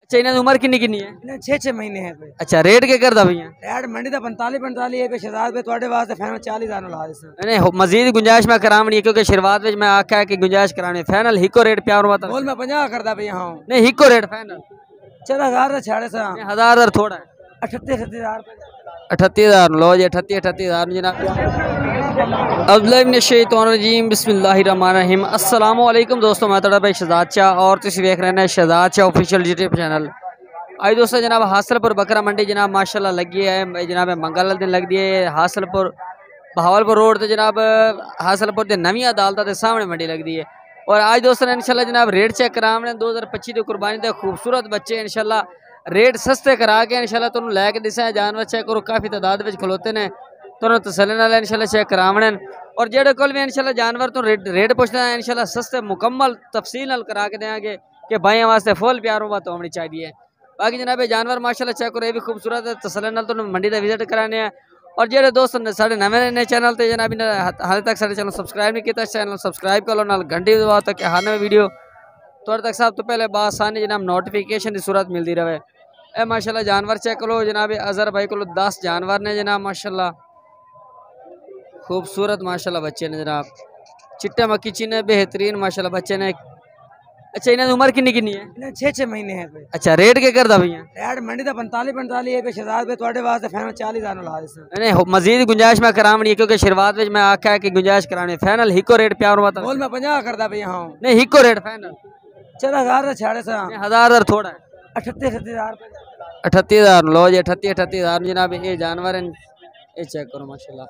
अच्छा इन्हें उम्र किन्नी किन्नी है? इन्हें 6 महीने है कोई। अच्छा रेट के करदा भैया? रेट मंडी दा 45 है पे शहजाद पे थोड़े वास्ते फाइनल 40,000 ला देसा। नहीं मजीद गुंजाइश में करावनी है क्योंकि शुरुआत में मैं आख्या है कि गुंजाइश कराने फाइनल हिको रेट प्यार मत बोल मैं 50 करदा भैया हां। नहीं हिको रेट फाइनल 4000 छाड़े सा 1000 थोड़ा है 38,000 38,000 लो जी 38,000 जनाब। अज़बिल्लाहिमिनश्शैतानिर्रजीम बिस्मिल्लाहिर्रहमानिर्रहीम। अस्सलाम वालेकुम दोस्तों, मैं थोड़ा भाई शहजाद शाह और तुम देख रहे हैं Shahzad Shah official YouTube channel. आज दोस्तों जनाब हासलपुर बकरा मंडी जनाब माशाल्लाह लगी है जनाब मंगल दिन लगती है हासलपुर बहावलपुर रोड तो जनाब हासलपुर के नवी अदालत के सामने मंडी लगती है। और आज दोस्तों इंशाल्लाह जनाब रेट चेक कराने 2025 की कुर्बानी के खूबसूरत बच्चे इंशाल्लाह रेट सस्ते करा के इंशाल्लाह तुम लैके दिसा जानवर चेक करो काफ़ी तादाद में खलोते ने तुम तसल्ली नाल इंशाल्लाह चेक करावने और जेडे कोल भी इंशाल्लाह जानवर तो रेट पूछना है इंशाल्लाह सस्ते मुकम्मल तफसील नाल करा के देंगे कि भाइयों वास्ते फुल प्यारों बात होनी चाहिए। बाकी जनाब जानवर माशाल्लाह चेक करो ये भी खूबसूरत है तसल्ली नाल तुम मंडी का विजिट कराने हैं। और जेडे दोस्त साढ़े नवे चैनल ते जनाब हाले तक साढ़े चैनल सब्सक्राइब नहीं किया चैनल सब्सक्राइब कर लो नाल घंटी दबाओ ताकि हर नवी वीडियो तुहाडे तक सब तो पहले बासानी जनाब नोटिफिकेशन की सूरत मिलती रहे। ए माशाल्लाह जानवर चेक करो जनाब अजहर भाई को 10 जानवर ने जनाब माशाल्लाह खूबसूरत माशाल्लाह बच्चे ने जनाब चिट्टे मक्की चीने बेहतरीन माशाल्लाह बच्चे ने। अच्छा इन्हें उम्र किन्नी किन्नी है? इन्हें 6 महीने है कोई। अच्छा रेट के करदा भैया? रेट मंडी दा 45 है पे शहजाद पे थोड़े वास्ते फाइनल 40,000 ला देसा। नहीं मजीद गुंजाइश में करावनी है क्योंकि शुरुआत में मैं आख्या है कि गुंजाइश कराने फाइनल हिको रेट प्यार मत बोल मैं 50 करदा भैया हां। नहीं हिको रेट फाइनल 4000 छाड़े सा 1000 थोड़ा है 38,000 38,000 लो जी 38,000 जनाब ये जानवर हैं ये चेक करो माशाल्लाह।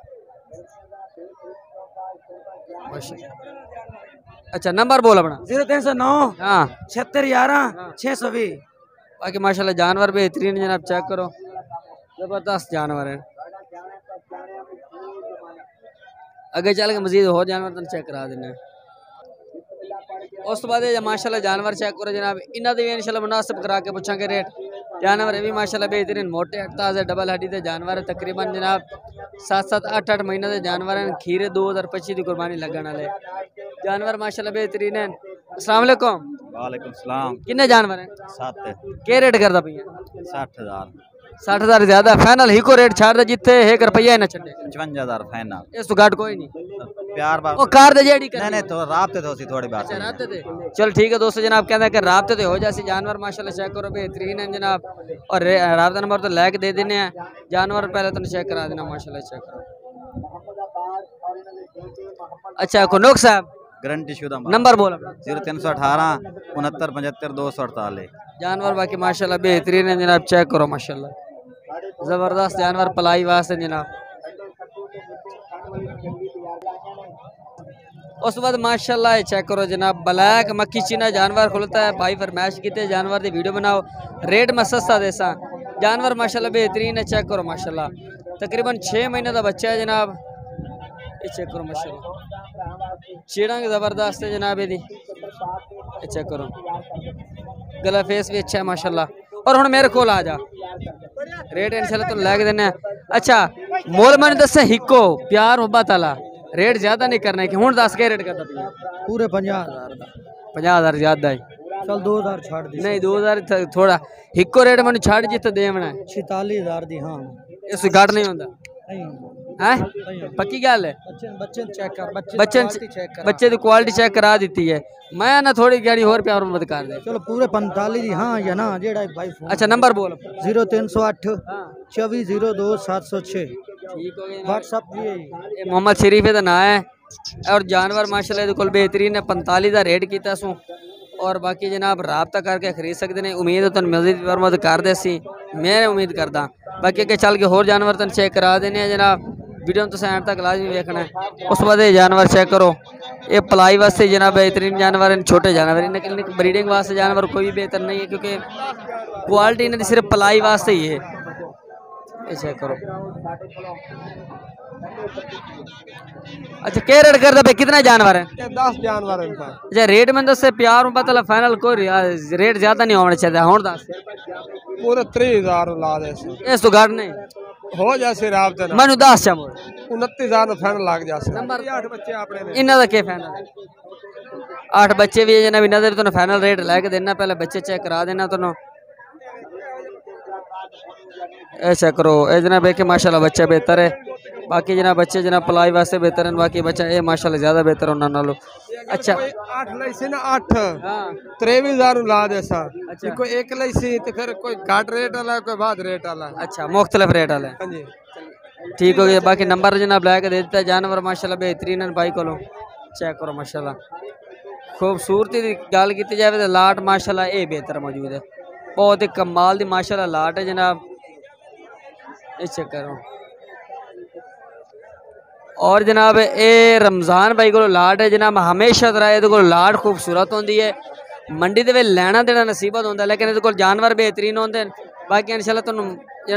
अच्छा नंबर बोल अपना 0309 हाँ 7611 620। बाकी माशाल्लाह जानवर बेहतरीन जनाब चेक करो जबरदस्त जानवर है। आगे चल के मजीद हो जानवर तुम चेक करा देना। उस तो बाद माशाल्लाह जानवर चेक करो जनाब इन्हों भी इंशाल्लाह मुनासिब करा के पूछांगे रेट। जानवर भी माशाल्लाह बेहतरीन मोटे ताज़े डबल हड्डी के जानवर है तकरीबन जनाब 7-7 8-8 महीने के जानवर हैं। खीरे 2025 की कुर्बानी लगन वाले जानवर माशाल्लाह बेहतरीन है। अस्सलाम वालेकुम। वालेकुम सलाम। कितने जानवर हैं? 7 क्या रेट करता भैया? 60,000 60,000 ज्यादा फाइनल हिको रेट छाड़ दे जिथे 1 रुपया ना छड़े 55,000 फाइनल इस तो घट कोई नहीं प्यार बात ओ कार दे जेडी कर नहीं तो राब्ते तो सी थोड़ी बात अच्छा राब्ते थे चल ठीक है दोस्तों जनाब कहंदा कि राब्ते ते हो जासी जानवर माशाल्लाह चेक करो बेहतरीन है जनाब और राब्ता नंबर तो लेके दे देने हैं जानवर पहले तो चेक करा देना माशाल्लाह चेक करो। अच्छा कुनोक साहब गारंटी शुदा नंबर बोल 0318 69 75 248 जानवर बाकी माशाल्लाह बेहतरीन है जनाब चेक करो माशाल्लाह जबरदस्त जानवर पलाई वास्ते जनाब। उस बाद माशाल्लाह चेक करो जनाब ब्लैक मक्खी चीना जानवर खुलता है भाई फरमाइश किते जानवर की वीडियो बनाओ रेट में सस्ता देसा जानवर माशाल्लाह बेहतरीन है चेक करो माशाल्लाह तकरीबन 6 महीने का बच्चा है जनाब ये चेक करो माशाल्लाह चीड़ा जबरदस्त है जनाब ये चेक करो गला फेस भी अच्छा है माशाल्लाह। और हुण मेरे को आ जा रेट इंशाल्लाह तुम लैके देने। अच्छा मोल मैंने दस हिको प्यार मोहब्बत वाला रेट ज्यादा नहीं करना कि हुण दस के रेट करता भैया? पूरे 50,000 50,000 ज्यादा है चल 2000 छाड़ दे। नहीं 2000 थोड़ा हिको रेट मैंने छाड़ जिते देवना है 46,000 दी हां इस घट नहीं होता नहीं है पक्की गल है। बच्चे चेक कर बच्चे की क्वालिटी चेक करा दी है मैं ना थोड़ी गाड़ी होर प्यार मत कर दे चलो पूरे 45 दी हां या ना जेड़ा भाई फोन। अच्छा नंबर बोल 0308 2402 706 ठीक हो गया व्हाट्सएप भी है ये मोहम्मद शरीफ का नाम है और जानवर माशाल्लाह इहदे कोल बेहतरीन है 45 का रेट किया सू और बाकी जनाब राबता करके खरीद सकते हैं। उम्मीद है तुम मजीद मदद कर दे सी मैं उम्मीद करदा बाकी अगे चल के होर जानवर तुम चेक करा देने हैं जनाब वीडियो तो एंड तक लाजमी देखना है। उस बाद जानवर चेक करो ये पलाई वास्ते जनाब बेहतरीन जानवर हैं छोटे जानवर इन्हें ब्रीडिंग वास्ते जानवर कोई भी बेहतर नहीं है क्योंकि क्वालिटी इन्हें सिर्फ पलाई वास्ते ही है ये चेक करो। अच्छा क्या रेट करता भाई कितना जानवर है? 10 जानवर है। अच्छा रेट में दस प्यार में पता फाइनल कोई रेट ज्यादा नहीं होना चाहिए हुण दस पूरे 3000 ला दे इस तो घट नहीं हो जासे राबते ना मैनू 10 चा मोड़ 29,000 में फाइनल लग जासे। नंबर 8 बच्चे अपने ने इन्हां दा क्या फाइनल 8 बच्चे भी है जनाब इन्हां दे तो फाइनल रेट लेके देना पहले बच्चे चेक करा देना तो ऐसा करो ए जनाब एक माशाल्लाह बच्चा बेहतर है। बाकी जनाब बच्चे जनाब पलाई वास्ते बेहतर हैं, बाकी बच्चा ये माशाल्लाह ज्यादा बेहतर होना नालो। अच्छा 8 लईसी ना 8 हाँ 23,000 ला दे सा अच्छा कोई एक लईसी तो फिर कोई घाट रेट वाला कोई बाद रेट वाला। अच्छा मुख्तलिफ रेट वाले हाँ जी ठीक हो गया। बाकी नंबर जनाब लैके दे देता है। जानवर माशाल्लाह बेहतरीन है भाई को चेक करो माशाल्लाह। खूबसूरती की गल की जाए तो लाट माशाल्लाह ये बेहतर मौजूद है, बहुत ही कमाल दी माशाल्लाह लाट है जनाब। ये चेक करो और जनाब ये रमज़ान भाई को लाट है जनाब। हमेशा तरह ये लाट खूबसूरत होती है, मंडी के लैना देना नसीबत होता है, लेकिन ये जानवर बेहतरीन होते हैं। बाकी इंशाल्लाह तुहानू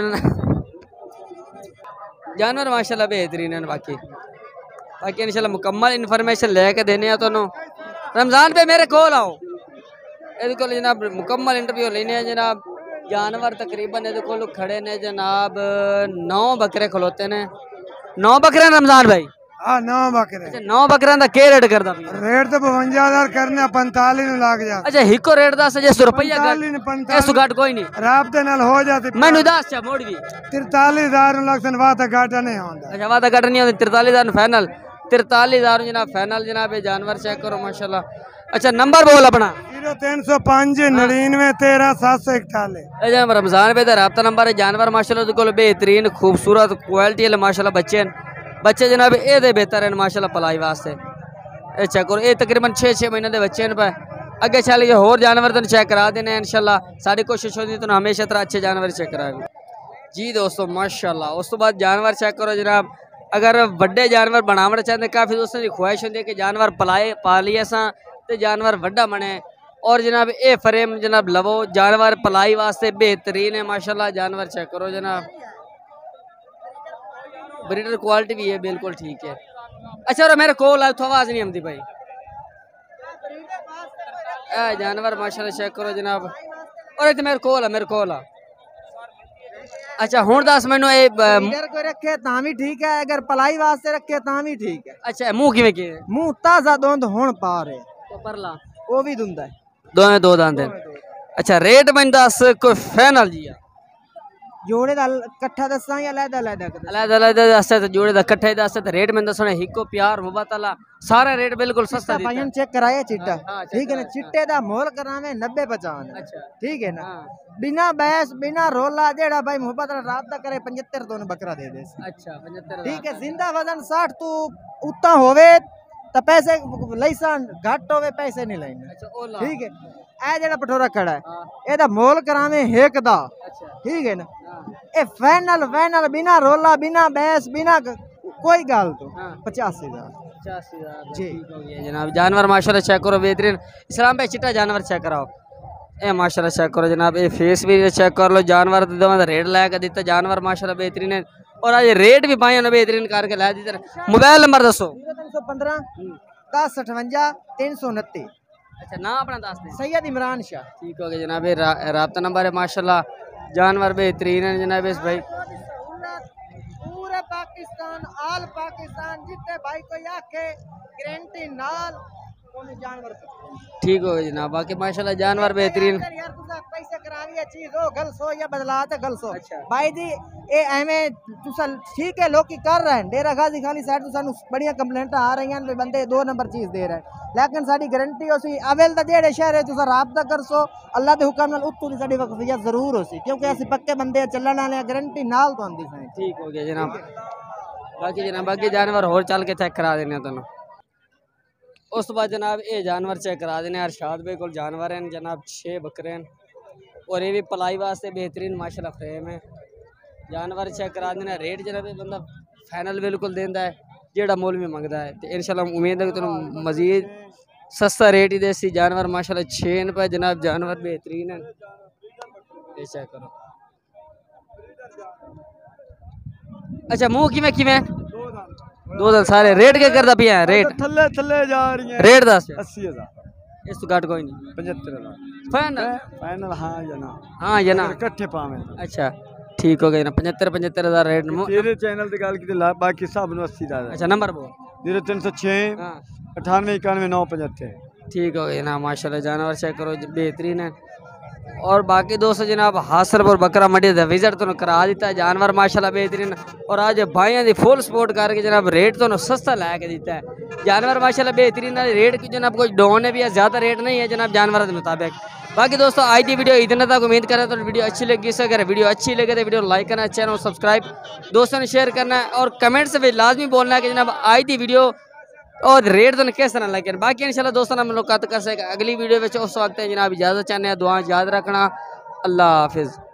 जानवर माशाल्लाह बेहतरीन है। बाकी इंशाल्लाह मुकम्मल इन्फॉर्मेशन लेके देने तुहानू। रमज़ान पे मेरे कोल आओ, ये जनाब मुकम्मल इंटरव्यू लेने जनाब। जानवर तकरीबन ये खड़े ने जनाब 9 बकरे खलोते ने। 9 बकरे रमज़ान भाई? हाँ 9 बकरे। अच्छा 9 बकरे का क्या रेट करता रेट तो 52,000 करने 45 लाग जा। अच्छा हिको रेट दस जे रुपया इस घट कोई नहीं राबते नाल हो जाती मैनू दस चा मोड़ भी 43,000 लाख सन वादा घाटा नहीं होता। अच्छा वादा घट नहीं होती 43,000 फाइनल 43,000 जनाब फाइनल जनाब। ये जानवर चेक करो माशाल्लाह। अच्छा नंबर बोल अपना 0305 99 13 741। जनाब रमज़ान पे रब्ता नंबर है। जानवर माशाल्लाह बेहतरीन खूबसूरत क्वालिटी है माशाल्लाह। बच्चे जनाब ये बेहतर हैं माशाल्लाह पलाई वास्ते। ये चेक करो ये तकरीबन 6 महीने के बच्चे पे अगे चल के होर जानवर तुम चेक करा देने इंशाल्लाह। सारी कोशिश होती है तुम हमेशा तरह अच्छे जानवर चेक करा जी दोस्तों माशाल्लाह। उस तो बाद जानवर चेक करो जनाब। अगर वड्डे जानवर बनावना चाहते काफ़ी दोस्तों की ख्वाहिश होती है कि जानवर पालिए असा तो जानवर वड्डा बने। और जनाब ये फ्रेम जनाब लवो जानवर पलाई वास्ते बेहतरीन है माशाल्लाह। जानवर चेक करो जनाब ब्रीडर क्वालिटी भी है बिल्कुल ठीक है। अच्छा और मेरे कोल है तो आवाज़ नहीं आती भाई। जानवर माशाल्लाह चेक करो जनाब। और इतने मेरे कोल है। अच्छा हूँ दस मैनू को रखे तां भी ठीक है, अगर पलाई वास्ते रखे तां भी ठीक है। अच्छा मुँह किवें के मुंह ताजा दोंद हुण पा रहे तो परला वो भी दुंदा है दोवें दो दांद हैं। अच्छा रेट मैंने दस कोई फाइनल जी जोड़े दा इकट्ठा दसा या अलग दस जोड़े दा इकट्ठे दस रेट मैंने दसना हिको प्यार मोहब्बत वाला सारा रेट बिल्कुल सस्ता दिता भाईन चेक कराया चिट्टा हाँ, ठीक है ना। चिट्टे दा मोल करावे 90-95 अच्छा ठीक है ना। हाँ बिना बहस बिना रोला जेड़ा भाई मोहब्बत राबता करे 75 तो बकरा दे दे। अच्छा 75 ठीक है जिंदा वजन 60 तू उतना होवे तो पैसे लईसान घट होवे पैसे नहीं लेने। अच्छा ओला ठीक है ए जेड़ा पठोरा खड़ा है हाँ एदा मोल करावे हेक दा अच्छा ठीक है ना। हाँ ए फाइनल बिना रोला बिना बहस बिना कोई गाल तो हाँ 85,000 85,000 जी। ठीक हो गया जनाब। जानवर माशाल्लाह चेक करो बेहतरीन। इस्लाम भाई चिट्टा जानवर चेक कराओ ए माशाल्लाह चेक करो जनाब। ये फेस भी चेक कर लो। जानवर दोवें रेट लै के दिता जानवर माशाल्लाह बेहतरीन है। और आज रेट भी पाए उन्हें बेहतरीन करके लै दी। मोबाइल नंबर दसो 0315 1058 329। अच्छा ना अपना दस दे सैयद इमरान शाह। ठीक हो गया जनाब। ये राब्ता नंबर है माशाल्लाह। जानवर बेहतरीन है जनाब। इस भाई पूरे पाकिस्तान आल पाकिस्तान जितने भाई कोई आखे गारंटी नाल जानवर ठीक हो गया जनाब। बाकी माशाल्लाह जानवर बेहतरीन। यार तुसा पैसे करावी चीज हो गल सो या बदला ते गल सो अच्छा। भाई जी ए एवें तुसा ठीक है लोग की कर रहे हैं डेरा गाजी खाली साइड तो सानू बढ़िया कंप्लेंट आ रही हैं बंदे 2 नंबर चीज दे रहे हैं लेकिन साडी गारंटी होसी अवेल दा जेड़े शहर है तुसा राबता कर सो अल्लाह दे हुक्म नाल उत्तों दी साडी वक्फियत जरूर होसी क्योंकि असि पक्के बंदे चलण वाले गारंटी नाल तो आंदी सी। ठीक हो गया जनाब। बाकी जानवर होर चल के चेक करा देने तुहानू। उस तो बाद जनाब ये जानवर चेक करा देने। अरशाद भाई को जानवर हैं जनाब 6 बकरे हैं और ये भी पलाई वास्ते बेहतरीन माशाल्लाह फ्रेम है। जानवर चेक करा देना। रेट जनाब बंदा फाइनल बिल्कुल देंदा है जेड़ा मोल में मंगता है तो इंशाल्लाह उम्मीद है कि तुम मजीद सस्ता रेट ही देसी जानवर माशाल्लाह 6 पे जनाब। जानवर बेहतरीन है ये चेक करो। अच्छा मुँह किवें 2 दिन सारे रेट क्या करता पिया रेट थल्ले थल्ले जा रही है रेट दस 80,000 इस तो घट कोई नहीं 75,000 फाइनल फाइनल हाँ या ना हाँ ये ना इकट्ठे पावे अच्छा ठीक हो गया ना 75,000 रेट तेरे चैनल की गल की बाकी सब नु 80,000। अच्छा नंबर बोल 0306 हाँ 98 91 975। ठीक हो गया ना माशाल्लाह। जानवर चेक करो बेहतरीन है। और बाकी दोस्तों जनाब हासलपुर बकरा मंडी का विजिट तो करा दिता, जानवर माशाल्लाह बेहतरीन और आज भाइयों की फुल सपोर्ट करके जनाब रेट तो सस्ता लैके दिता है। जानवर माशाल्लाह बेहतरीन रेट की जनाब कोई डाउन है भी है, ज़्यादा रेट नहीं है जनाब जानवर के मुताबिक। बाकी दोस्तों आज की वीडियो इतना तक, उम्मीद करें तो वीडियो अच्छी लगी। इससे अगर वीडियो अच्छी लगे तो वीडियो लाइक करना, चैनल सब्सक्राइब दोस्तों ने शेयर करना है और कमेंट से भी लाजमी बोलना है कि जनाब आज की वीडियो और रेट तो किस तरह लगे। बाकी इंशाल्लाह दोस्तों मुलाकात कर सके अगली वीडियो में। उस वक्त जनाब इजाज़त चाहते हैं, दुआ याद रखना। अल्लाह हाफिज़।